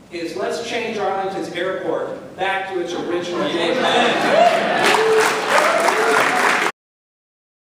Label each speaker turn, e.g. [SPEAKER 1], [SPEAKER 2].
[SPEAKER 1] is let's change Arlington's airport back to its original. Amen.